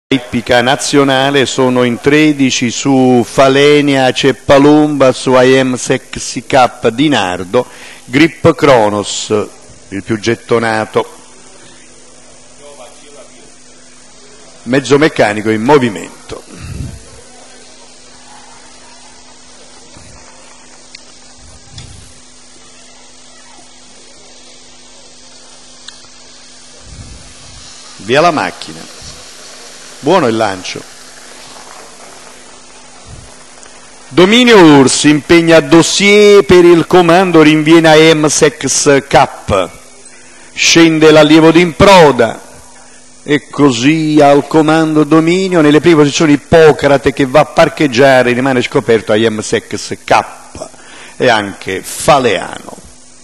ippica nazionale sono in 13 su Falenia Ceppalumba, su IM Sexy Cup di Nardo, Grip Kronos, il più gettonato, mezzo meccanico in movimento. Via la macchina. Buono il lancio. Dominio URSS impegna dossier per il comando, rinviene a MSEX Cup. Scende l'allievo d'improda e così al comando Dominio. Nelle prime posizioni Ippocrate che va a parcheggiare, rimane scoperto a MSEX Cup e anche Faleano.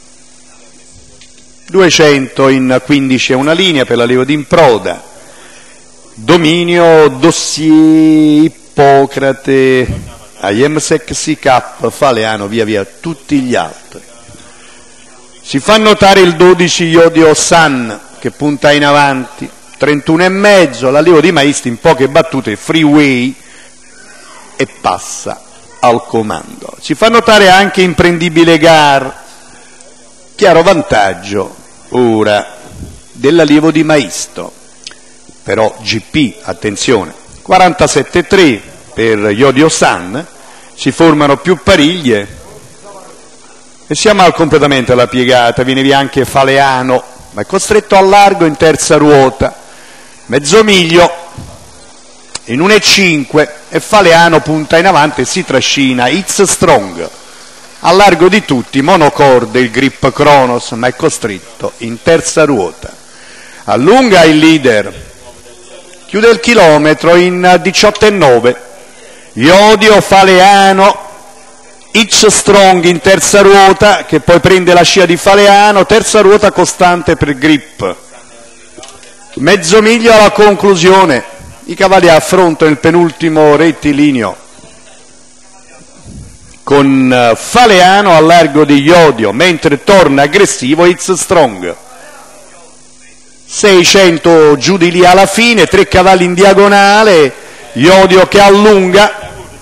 200 in 15 è una linea per l'allievo d'improda. Dominio, dossier, Ippocrate, IM Sexy Cup, Faleano, via via tutti gli altri. Si fa notare il 12 Yodio San che punta in avanti, 31,5, l'allievo di Maisti in poche battute, freeway e passa al comando. Si fa notare anche Imprendibile Gar, chiaro vantaggio ora dell'allievo di Maisto. Però GP, attenzione, 47,3 per Yodio San, si formano più pariglie e siamo al completamento della piegata, viene via anche Faleano, ma è costretto al largo in terza ruota, mezzo miglio in 1,5 e Faleano punta in avanti e si trascina, It's Strong, al largo di tutti, monocorde il Grip Kronos, ma è costretto in terza ruota, allunga il leader. Chiude il chilometro in 18,9, Yodio, Faleano, It's Strong in terza ruota, che poi prende la scia di Faleano, terza ruota costante per Grip. Mezzo miglio alla conclusione, i cavalli affrontano il penultimo rettilineo, con Faleano al largo di Yodio, mentre torna aggressivo It's Strong. 600 giù di lì alla fine, 3 cavalli in diagonale, Yodio che allunga,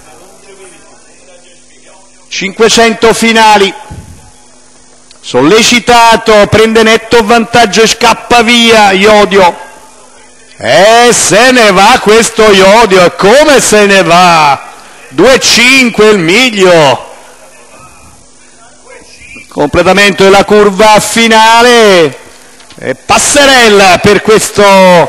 500 finali, sollecitato, prende netto vantaggio e scappa via Yodio, e se ne va questo Yodio, e come se ne va, 2,5 il miglio, completamento della curva finale. E passerella per questo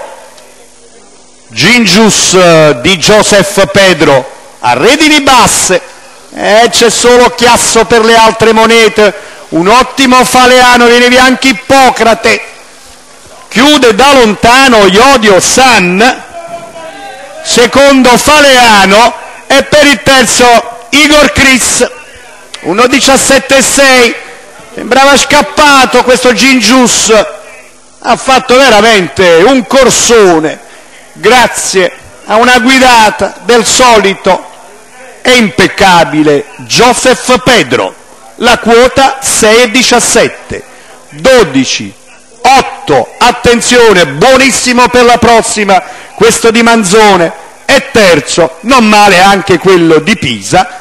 Gingius di Joseph Pedro a redini basse, c'è solo chiasso per le altre monete, un ottimo Faleano, viene via anche Ippocrate, chiude da lontano Yodio San, secondo Faleano e per il terzo Igor Chris, 1,17,6, sembrava scappato questo Gingius. Ha fatto veramente un corsone, grazie a una guidata del solito e impeccabile Joseph Pedro. La quota 6,17, 12, 8, attenzione, buonissimo per la prossima, questo di Manzone, e terzo, non male anche quello di Pisa,